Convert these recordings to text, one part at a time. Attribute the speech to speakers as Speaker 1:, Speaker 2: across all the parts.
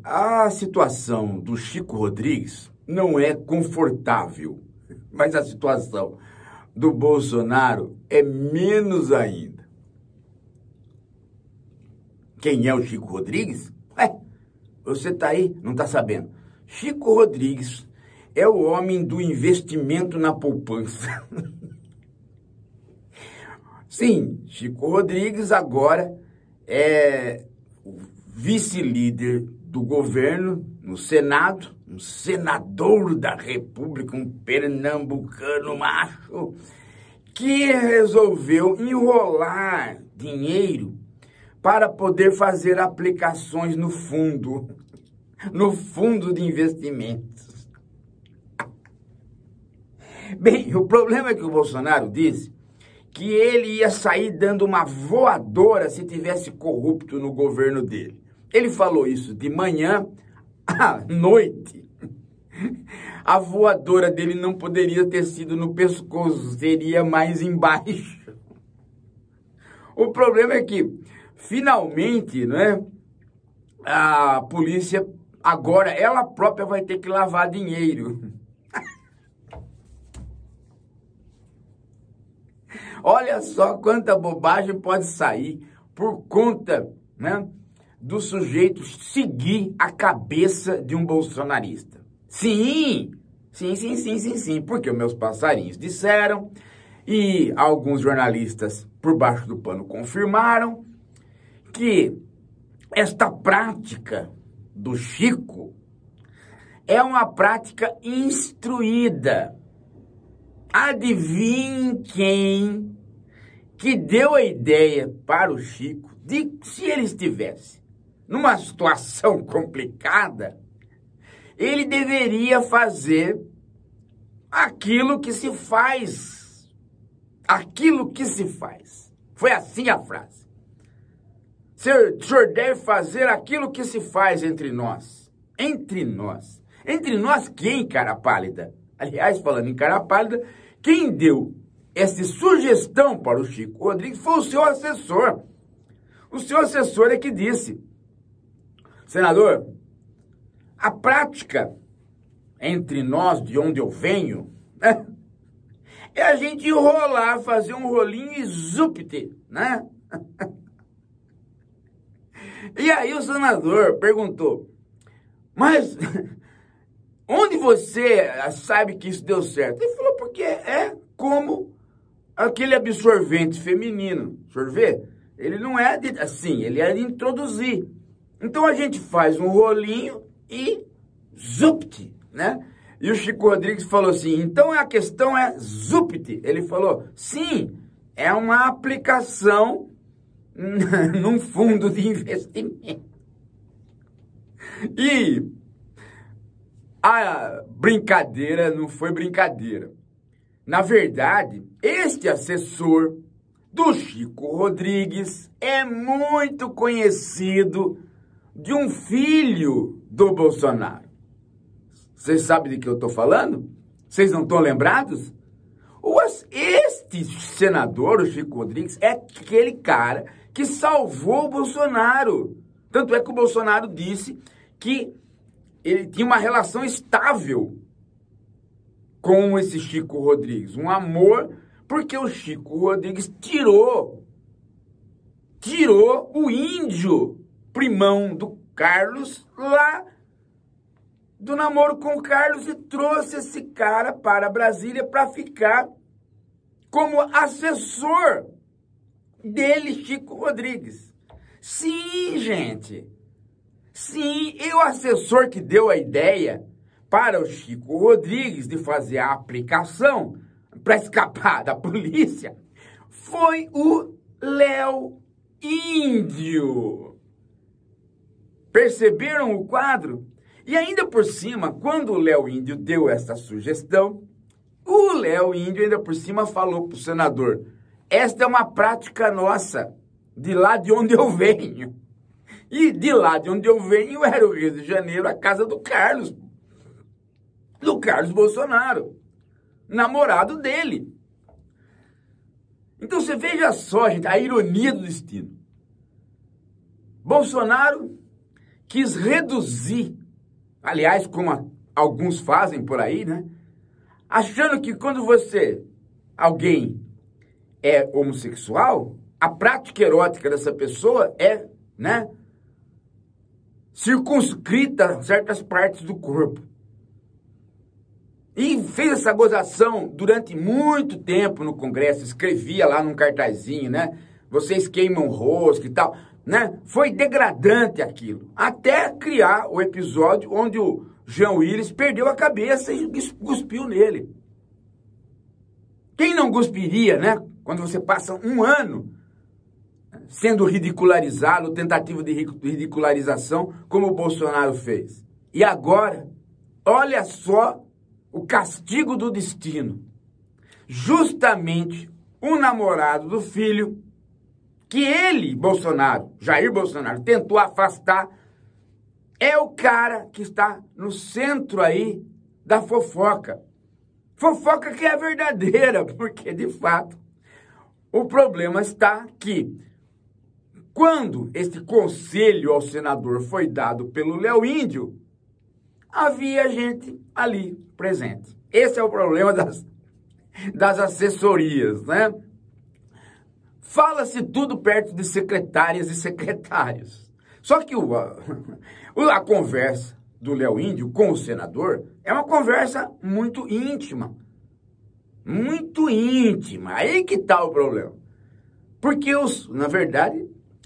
Speaker 1: A situação do Chico Rodrigues não é confortável, mas a situação do Bolsonaro é menos ainda. Quem é o Chico Rodrigues? Você tá aí, não tá sabendo. Chico Rodrigues é o homem do investimento na poupança. Sim, Chico Rodrigues agora é o vice-líder do governo no Senado, um senador da República, um pernambucano macho, que resolveu enrolar dinheiro para poder fazer aplicações no fundo de investimentos. Bem, o problema é que o Bolsonaro disse que ele ia sair dando uma voadora se tivesse corrupto no governo dele. Ele falou isso de manhã à noite. A voadora dele não poderia ter sido no pescoço, seria mais embaixo. O problema é que, finalmente, né, a polícia agora, ela própria vai ter que lavar dinheiro. Olha só quanta bobagem pode sair por conta, né, do sujeito seguir a cabeça de um bolsonarista. Sim, porque os meus passarinhos disseram e alguns jornalistas por baixo do pano confirmaram que esta prática do Chico é uma prática instruída. Adivinhe quem que deu a ideia para o Chico de, se ele estivesse numa situação complicada, ele deveria fazer aquilo que se faz. Aquilo que se faz. Foi assim a frase. O senhor deve fazer aquilo que se faz entre nós. Entre nós. Entre nós quem, cara pálida? Aliás, falando em cara pálida, quem deu essa sugestão para o Chico Rodrigues foi o seu assessor. O seu assessor é que disse: senador, a prática entre nós, de onde eu venho, né, é a gente enrolar, fazer um rolinho e zupte, né? E aí o senador perguntou: mas onde você sabe que isso deu certo? Ele falou: porque é como aquele absorvente feminino. O senhor vê? Ele não é de, assim, ele é de introduzir. Então a gente faz um rolinho e zupte, né? E o Chico Rodrigues falou assim: então a questão é zupte. Ele falou: sim, é uma aplicação num fundo de investimento. E a brincadeira não foi brincadeira. Na verdade, este assessor do Chico Rodrigues é muito conhecido de um filho do Bolsonaro. Vocês sabem de que eu estou falando? Vocês não estão lembrados? Este senador, o Chico Rodrigues, é aquele cara que salvou o Bolsonaro. Tanto é que o Bolsonaro disse que ele tinha uma relação estável com esse Chico Rodrigues. Um amor, porque o Chico Rodrigues tirou o índio primão do Carlos lá do namoro com o Carlos e trouxe esse cara para Brasília para ficar como assessor dele, Chico Rodrigues. Sim, gente. Sim, e o assessor que deu a ideia para o Chico Rodrigues de fazer a aplicação para escapar da polícia foi o Léo Índio. Perceberam o quadro? E ainda por cima, quando o Léo Índio deu essa sugestão, o Léo Índio ainda por cima falou para o senador: esta é uma prática nossa, de lá de onde eu venho. E de lá de onde eu venho era o Rio de Janeiro, a casa do Carlos Bolsonaro, namorado dele. Então você veja só, gente, a ironia do destino. Bolsonaro, quis reduzir, aliás, como alguns fazem por aí, né? Achando que quando alguém é homossexual, a prática erótica dessa pessoa é, né, circunscrita a certas partes do corpo. E fez essa gozação durante muito tempo no Congresso, escrevia lá num cartazinho, né? Vocês queimam rosca e tal, né? Foi degradante aquilo, até criar o episódio onde o Jean Willis perdeu a cabeça e cuspiu nele. Quem não cuspiria, né? Quando você passa um ano sendo ridicularizado, tentativa de ridicularização, como o Bolsonaro fez. E agora, olha só o castigo do destino. Justamente o namorado do filho, que ele, Bolsonaro, Jair Bolsonaro, tentou afastar, é o cara que está no centro aí da fofoca. Fofoca que é verdadeira, porque de fato o problema está que quando esse conselho ao senador foi dado pelo Léo Índio, havia gente ali presente. Esse é o problema das assessorias, né? Fala-se tudo perto de secretárias e secretários. Só que a conversa do Léo Índio com o senador é uma conversa muito íntima. Muito íntima. Aí que está o problema. Porque, na verdade,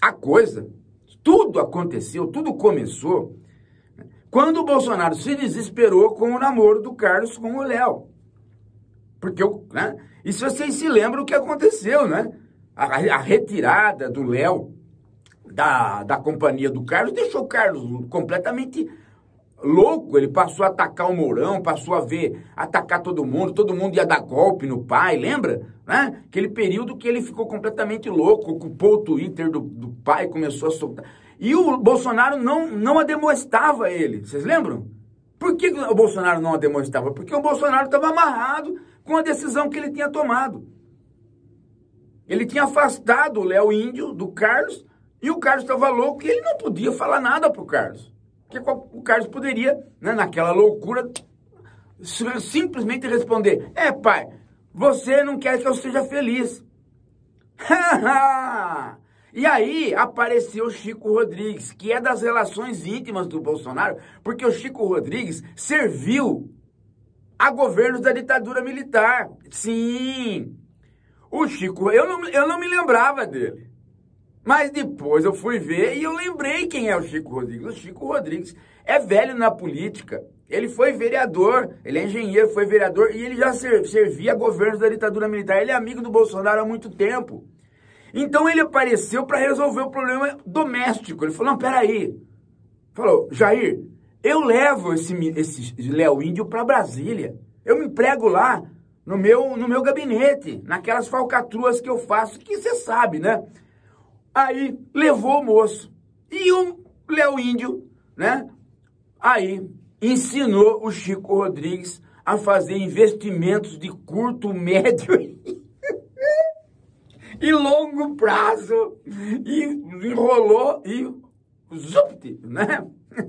Speaker 1: tudo aconteceu, tudo começou quando o Bolsonaro se desesperou com o namoro do Carlos com o Léo. Porque, né? E se vocês se lembram o que aconteceu, né? A retirada do Léo da companhia do Carlos deixou o Carlos completamente louco. Ele passou a atacar o Mourão, passou a atacar todo mundo ia dar golpe no pai, lembra? Né? Aquele período que ele ficou completamente louco, ocupou o Twitter do pai, começou a soltar. E o Bolsonaro não ademoestava ele, vocês lembram? Por que o Bolsonaro não ademoestava? Porque o Bolsonaro estava amarrado com a decisão que ele tinha tomado. Ele tinha afastado o Léo Índio do Carlos e o Carlos estava louco e ele não podia falar nada pro Carlos. Porque o Carlos poderia, né, naquela loucura, simplesmente responder: pai, você não quer que eu seja feliz. E aí apareceu o Chico Rodrigues, que é das relações íntimas do Bolsonaro, porque o Chico Rodrigues serviu a governos da ditadura militar. Sim, o Chico, eu não me lembrava dele. Mas depois eu fui ver e eu lembrei quem é o Chico Rodrigues. O Chico Rodrigues é velho na política. Ele foi vereador, ele é engenheiro, foi vereador e ele já servia a governos da ditadura militar. Ele é amigo do Bolsonaro há muito tempo. Então ele apareceu para resolver o problema doméstico. Ele falou: não, peraí. Falou: Jair, eu levo esse Léo Índio para Brasília. Eu me emprego lá no meu gabinete, naquelas falcatruas que eu faço, que você sabe, né? Aí levou o moço. E o Léo Índio, né? Aí ensinou o Chico Rodrigues a fazer investimentos de curto, médio e longo prazo. E enrolou e zupt, né?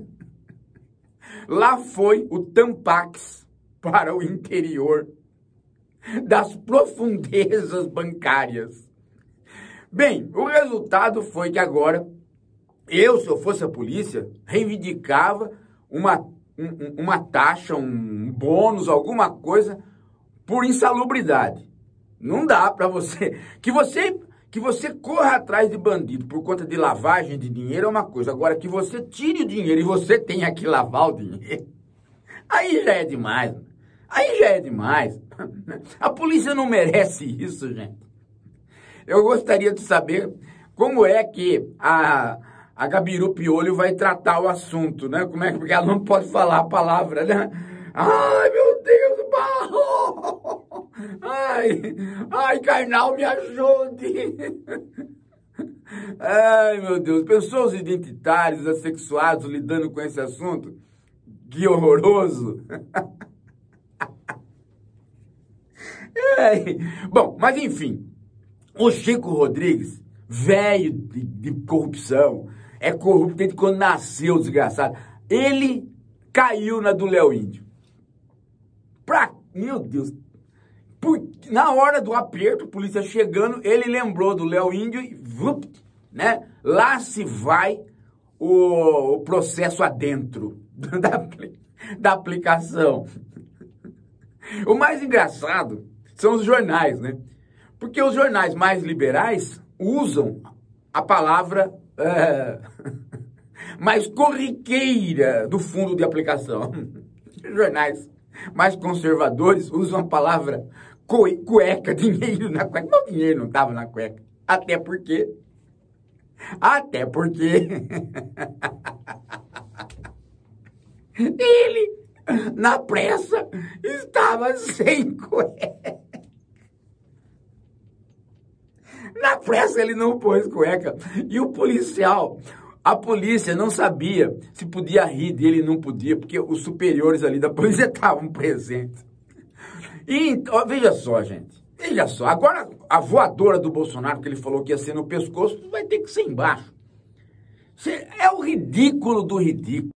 Speaker 1: Lá foi o Tampax para o interior das profundezas bancárias. Bem, o resultado foi que agora, se eu fosse a polícia, reivindicava uma taxa, um bônus, alguma coisa por insalubridade. Não dá para você... Que você corra atrás de bandido por conta de lavagem de dinheiro é uma coisa. Agora, que você tire o dinheiro e você tenha que lavar o dinheiro, aí já é demais. Aí já é demais. A polícia não merece isso, gente. Eu gostaria de saber como é que a Gabiru Piolho vai tratar o assunto, né? Como é que, porque ela não pode falar a palavra, né? Ai, meu Deus, barro! Ai, Karnal, me ajude! Ai, meu Deus, pessoas identitários, assexuados lidando com esse assunto? Que horroroso! Bom, mas enfim, o Chico Rodrigues, velho de corrupção, é corrupto desde quando nasceu, desgraçado. Ele caiu na do Léo Índio. Meu Deus. Na hora do aperto, a polícia chegando, ele lembrou do Léo Índio e, né? Lá se vai o processo adentro da aplicação. O mais engraçado são os jornais, né? Porque os jornais mais liberais usam a palavra mais corriqueira do fundo de aplicação. Os jornais mais conservadores usam a palavra cueca, dinheiro na cueca. Não, dinheiro não estava na cueca. Até porque ele, na pressa, estava sem cueca. Na pressa ele não pôs cueca. E o policial, a polícia não sabia se podia rir dele ou não podia, porque os superiores ali da polícia estavam presentes. E veja só, gente. Veja só. Agora a voadora do Bolsonaro, que ele falou que ia ser no pescoço, vai ter que ser embaixo. É o ridículo do ridículo.